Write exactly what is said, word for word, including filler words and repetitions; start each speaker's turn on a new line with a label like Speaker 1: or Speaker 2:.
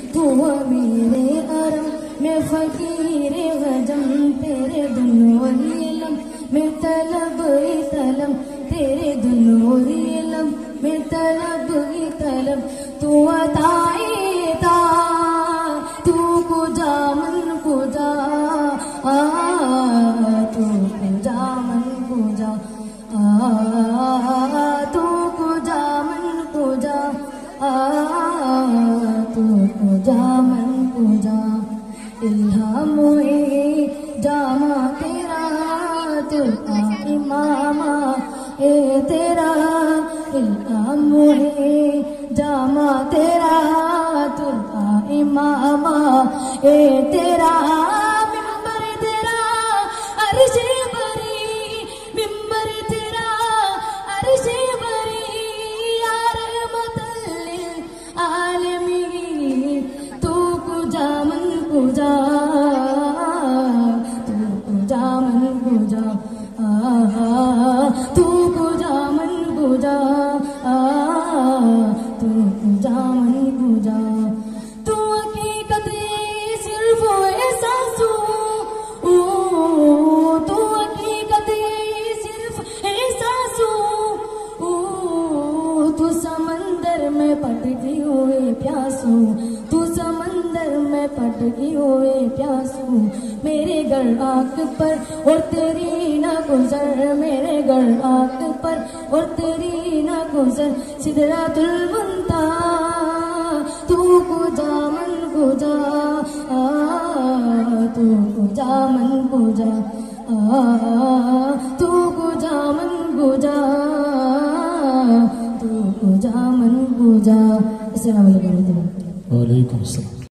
Speaker 1: तू मेरे अरम मैं फकीर गजम तेरे दुनों इलम मैं तलब ही तलब तेरे दुनों इलम मैं तलब ही तलब तू अताए ता तू कुजा मन कुजा आ तू कुजा मन कुजा आ तू कुजा मन कुजा आ तू कुजा मन कुजा इल्हाम है जामा तेरा तुल्का इमामा ए तेरा इल्हाम है जामा तेरा तुल्का इमामा ए तेरा मिंबर तेरा अर्श बरी मिंबर तेरा अर्श बरी या रहमतल लिल आलमीन तू कुजा मन कुजा तू कुजा मन कुजा तू कुजा मन कुजा तू कुजा मन कुजा तू हकीकत सिर्फ एहसासू तू हकीकत सिर्फ एहसासू तू समंदर में पटकी हुए प्यासू तू समंदर में पटकी हुए प्यासू मेरे घर आंख पर और तेरी ना गुजर मेरे घर आंख पर और तेरी ना गुजर सिदरातुल मुंतहा तू कुजा मन कुजा तू कुजा मन कुजा तू कुजा मन कुजा तू कुजा मन कुजा। अस्सलाम वालेकुम।
Speaker 2: वालेकुम अस्सलाम।